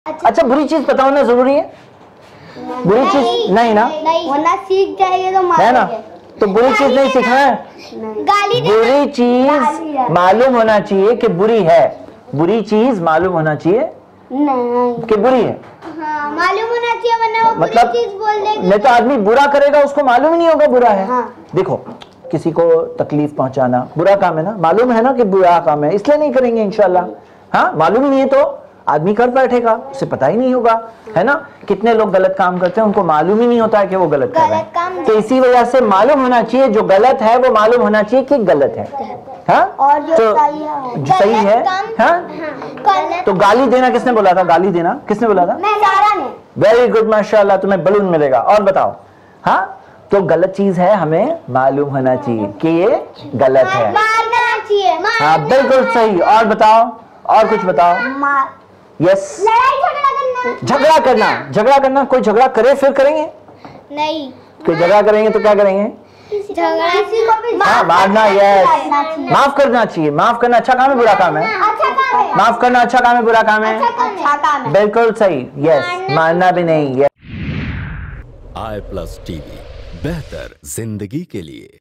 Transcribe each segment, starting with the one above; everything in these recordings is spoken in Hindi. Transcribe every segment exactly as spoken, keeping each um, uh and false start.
अच्छा, अच्छा बुरी चीज पता होना जरूरी है? बुरी चीज नहीं ना, वरना सीख जाएंगे तो है ना। तो बुरी चीज नहीं सीखना है, गाली बुरी चीज मालूम होना चाहिए कि बुरी है। बुरी चीज मालूम होना चाहिए नहीं कि बुरी है। हाँ, मालूम होना चाहिए, वरना वो मतलब बुरी चीज बोल देगी। नहीं तो आदमी बुरा करेगा, उसको मालूम ही नहीं होगा बुरा है। हाँ। देखो, किसी को तकलीफ पहुंचाना बुरा काम है ना, मालूम है ना कि बुरा काम है, इसलिए नहीं करेंगे इंशाल्लाह। हाँ, मालूम ही नहीं है तो आदमी कर बैठेगा, उसे पता ही नहीं होगा, है ना। कितने लोग गलत काम करते हैं, उनको मालूम ही नहीं होता है कि वो गलत कर रहे हैं। तो इसी वजह से मालूम होना चाहिए, जो गलत है वो मालूम होना चाहिए कि गलत है। हाँ, और जो तो सही है, जो सही है। हाँ, तो गाली देना किसने बोला था? गाली देना किसने बोला था? मैं सारा ने। वेरी गुड, माशाल्लाह, तुम्हें बलून मिलेगा। और बताओ। हाँ, तो गलत चीज है, हमें मालूम होना चाहिए कि ये गलत है। मारना चाहिए। हाँ, बिल्कुल सही। और बताओ, और कुछ बताओ। यस, लड़ाई झगड़ा करना। झगड़ा करना, झगड़ा करना। कोई झगड़ा करे फिर करेंगे? नहीं। कोई झगड़ा करेंगे तो क्या करेंगे? झगड़ा किसी को भी हाँ, मारना। यस, माफ करना चाहिए। माफ करना अच्छा काम है, बुरा काम है? अच्छा काम है। माफ करना अच्छा काम है, बुरा काम है? अच्छा काम है। बिल्कुल सही। यस, मारना भी नहीं। आई प्लस टीवी, बेहतर जिंदगी के लिए।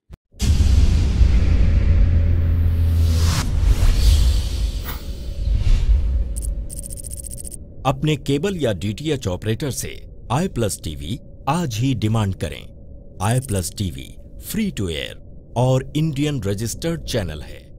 अपने केबल या डीटीएच ऑपरेटर से आई प्लस टीवी आज ही डिमांड करें। I plus TV free to air और इंडियन रजिस्टर्ड चैनल है।